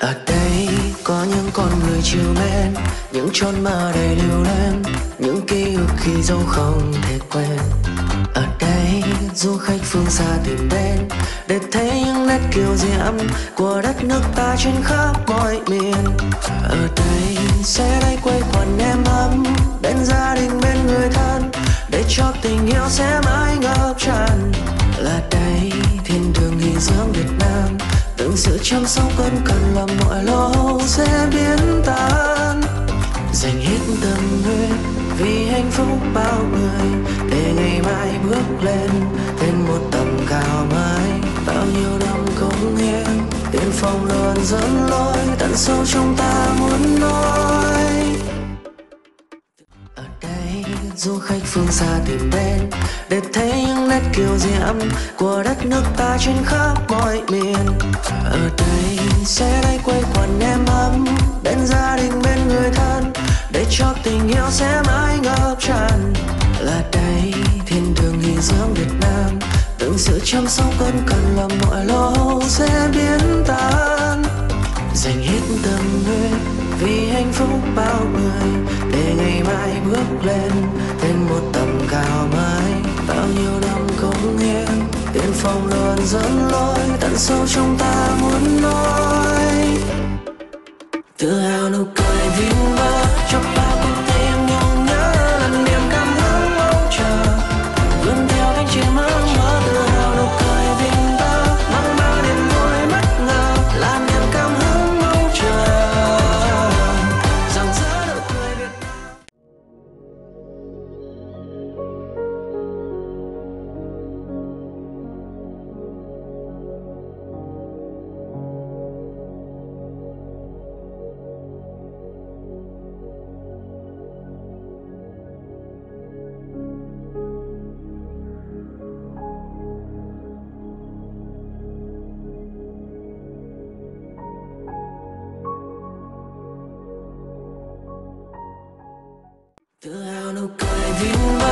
Ở đây có những con người chiều mến, những chốn mơ đầy lưu luyến, những ký ức khi dấu không thể quên. Ở đây du khách phương xa tìm đến để thấy những nét kiều diễm của đất nước ta trên khắp mọi miền. Ở đây sẽ đây quây quần êm ấm bên gia đình bên người thân, để cho tình yêu sẽ mãi ngập tràn. Là đây thiên đường nghỉ dưỡng Việt Nam, từng sự chăm sóc ân cần làm mọi lo sẽ biến tan. Dành hết tâm huyết vì hạnh phúc bao người, để ngày mai bước lên một tầm cao mới. Bao nhiêu năm cống hiến, tiên phong luôn dẫn lối, tận sâu trong ta muốn nói. Ở đây du khách phương xa tìm đến để thấy những nét kiều diễm của đất nước ta trên khắp mọi miền. Ở đây sẽ đây quây quần êm ấm bên gia đình bên người thân, để cho tình yêu sẽ mãi ngập tràn. Là đây thiên đường nghỉ dưỡng Việt Nam, từng sự chăm sóc ân cần làm mọi lo sẽ biến tan. Dành hết tâm huyết vì hạnh phúc bao người, để ngày mai bước lên một tầm cao mới. Bao nhiêu năm cống hiến, tiên phong luôn dẫn lối, tận sâu trong ta muốn nói. Tự hào nụ cười vinh vang cho bao con tim nhung nhớ, là niềm cảm hứng mong chờ vươn theo cánh chim ước mơ. Tự hào nụ cười vinh vang mang bao niềm vui bất ngờ, là niềm cảm hứng mong chờ rạng rỡ nụ cười Việt Nam. Tự hào nụ cười vinh